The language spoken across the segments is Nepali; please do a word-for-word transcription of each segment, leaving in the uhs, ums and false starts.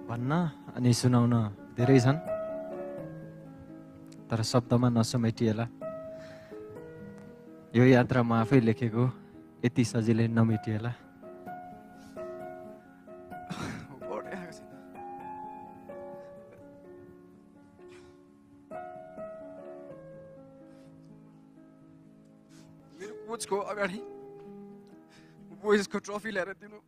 भन्न अनि सुनाउन धेरै छन्, तर शब्दमा नसमेटिएला। यो यात्रा म आफै लेखेको यति सजिलै नमेटिएला। मेरो कोचको अगाडि बोइजको ट्रफी ल्याएर दिनु।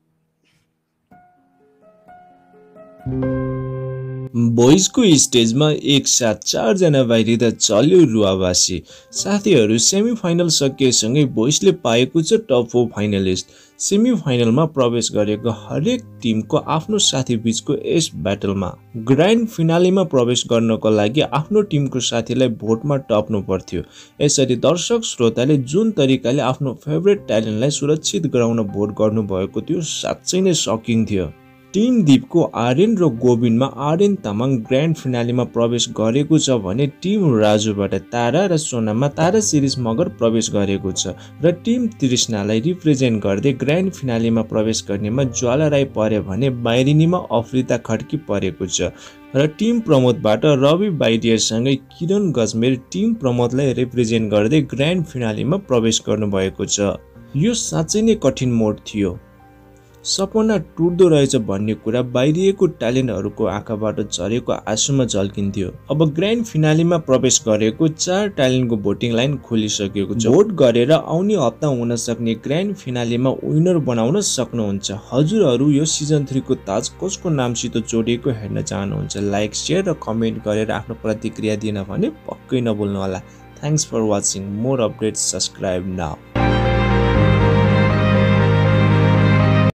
बोइजको स्टेजमा एक साथ चारजना बाहिरिँदा चल्यो रुवावासी। साथीहरू सेमी फाइनल सकिएसँगै बोइजले पाएको छ टप फोर फाइनलिस्ट। सेमी फाइनलमा प्रवेश गरेको हरेक टिमको आफ्नो साथी बीचको यस ब्याटलमा ग्रान्ड फिनालेमा प्रवेश गर्नको लागि आफ्नो टिमको साथीलाई भोटमा टप्नु पर्थ्यो। यसरी दर्शक श्रोताले जुन तरिकाले आफ्नो फेभरेट ट्यालेन्टलाई सुरक्षित गराउन भोट गर्नुभएको थियो साँच्चै नै सकिङ थियो। टिम दीपको आर्यन र गोविन्दमा आर्यन तामाङ ग्रान्ड फिनालेमा प्रवेश गरेको छ भने टिम राजुबाट तारा र सोनाममा तारा शिरिष मगर प्रवेश गरेको छ र टिम तृष्णालाई रिप्रेजेन्ट गर्दै ग्रान्ड फिनालेमा प्रवेश गर्नेमा ज्वाला राई पर्यो भने बाहिरिनीमा अफ्रिता खड्की परेको छ र टिम प्रमोदबाट रवि बाइडियरसँगै किरण गजमेर टिम प्रमोदलाई रिप्रेजेन्ट गर्दै ग्रान्ड फिनालेमा प्रवेश गर्नुभएको छ। यो साँच्चै नै कठिन मोड थियो। सपना टुट्दो रहेछ भन्ने कुरा बाहिरिएको ट्यालेन्टहरूको आँखाबाट झरेको आँसुमा झल्किन्थ्यो। अब ग्रान्ड फिनालेमा प्रवेश गरेको चार ट्यालेन्टको भोटिङ लाइन खोलिसकेको छ। भोट गरेर आउने हप्ता हुन सक्ने ग्रान्ड फिनालेमा विनर बनाउन सक्नुहुन्छ। हजुरहरू यो सिजन थ्री को ताज कसको नामसित जोडिएको हेर्न चाहनुहुन्छ? लाइक, शेयर र कमेन्ट गरेर आफ्नो प्रतिक्रिया दिन भने पक्कै नभुल्नु होला। Thanks for watching. More updates subscribe now.